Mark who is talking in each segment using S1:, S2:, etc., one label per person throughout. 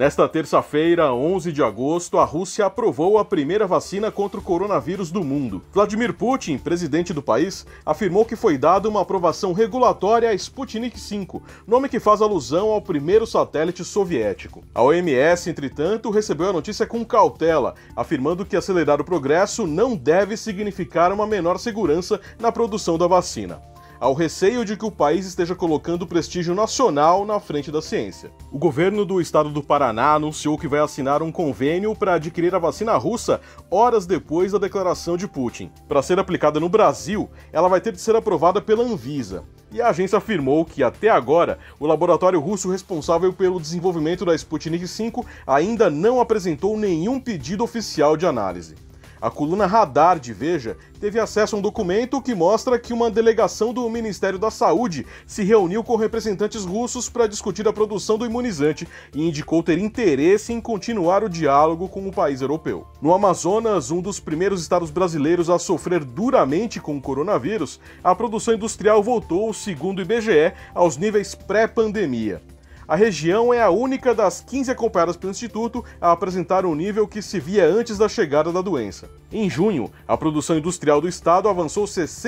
S1: Nesta terça-feira, 11 de agosto, a Rússia aprovou a primeira vacina contra o coronavírus do mundo. Vladimir Putin, presidente do país, afirmou que foi dada uma aprovação regulatória à Sputnik V, nome que faz alusão ao primeiro satélite soviético. A OMS, entretanto, recebeu a notícia com cautela, afirmando que acelerar o progresso não deve significar uma menor segurança na produção da vacina. Ao receio de que o país esteja colocando o prestígio nacional na frente da ciência. O governo do estado do Paraná anunciou que vai assinar um convênio para adquirir a vacina russa horas depois da declaração de Putin. Para ser aplicada no Brasil, ela vai ter de ser aprovada pela Anvisa. E a agência afirmou que, até agora, o laboratório russo responsável pelo desenvolvimento da Sputnik V ainda não apresentou nenhum pedido oficial de análise. A coluna Radar de Veja teve acesso a um documento que mostra que uma delegação do Ministério da Saúde se reuniu com representantes russos para discutir a produção do imunizante e indicou ter interesse em continuar o diálogo com o país europeu. No Amazonas, um dos primeiros estados brasileiros a sofrer duramente com o coronavírus, a produção industrial voltou, segundo o IBGE, aos níveis pré-pandemia. A região é a única das 15 acompanhadas pelo Instituto a apresentar um nível que se via antes da chegada da doença. Em junho, a produção industrial do estado avançou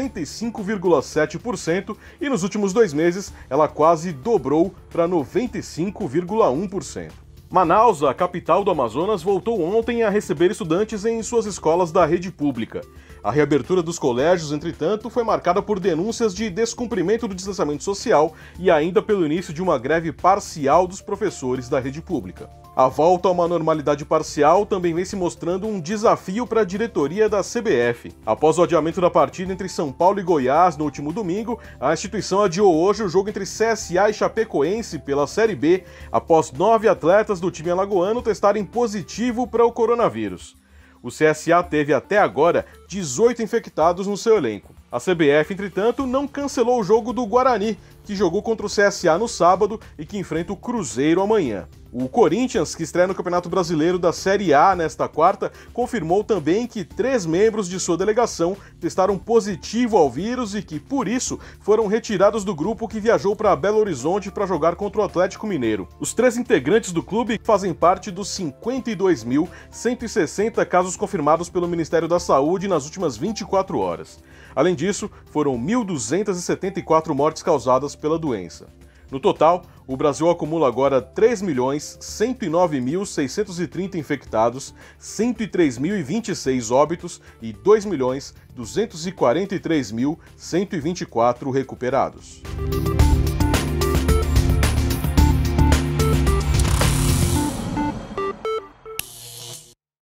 S1: 65,7% e nos últimos 2 meses ela quase dobrou para 95,1%. Manaus, a capital do Amazonas, voltou ontem a receber estudantes em suas escolas da rede pública. A reabertura dos colégios, entretanto, foi marcada por denúncias de descumprimento do distanciamento social e ainda pelo início de uma greve parcial dos professores da rede pública. A volta a uma normalidade parcial também vem se mostrando um desafio para a diretoria da CBF. Após o adiamento da partida entre São Paulo e Goiás no último domingo, a instituição adiou hoje o jogo entre CSA e Chapecoense pela Série B, após 9 atletas do time alagoano testarem positivo para o coronavírus. O CSA teve até agora 18 infectados no seu elenco. A CBF, entretanto, não cancelou o jogo do Guarani, que jogou contra o CSA no sábado e que enfrenta o Cruzeiro amanhã. O Corinthians, que estreia no Campeonato Brasileiro da Série A nesta quarta, confirmou também que 3 membros de sua delegação testaram positivo ao vírus e que, por isso, foram retirados do grupo que viajou para Belo Horizonte para jogar contra o Atlético Mineiro. Os 3 integrantes do clube fazem parte dos 52.160 casos confirmados pelo Ministério da Saúde nas últimas 24 horas. Além disso, foram 1.274 mortes causadas pela doença. No total, o Brasil acumula agora 3.109.630 infectados, 103.026 óbitos e 2.243.124 recuperados.